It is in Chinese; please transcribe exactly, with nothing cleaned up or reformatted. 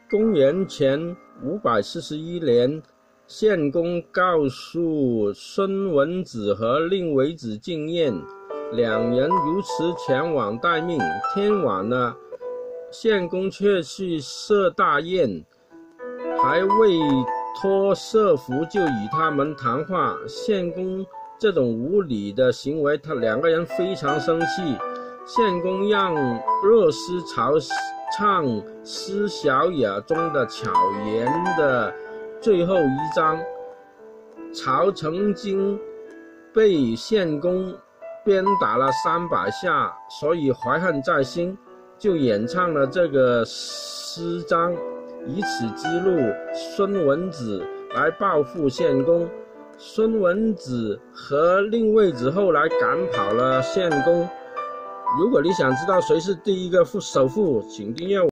公元前五百四十一年，献公告诉孙文子和令维子进宴，两人如此前往待命。天晚了，献公却去设大宴，还未托设伏就与他们谈话。献公这种无礼的行为，他两个人非常生气。献公让乐师曹唱《诗小雅》中的巧言的最后一章。曹曾经被献公鞭打了三百下，所以怀恨在心，就演唱了这个诗章，以此激怒孙文子来报复献公。孙文子和令卫子后来赶跑了献公。如果你想知道谁是第一个首富，请订阅我。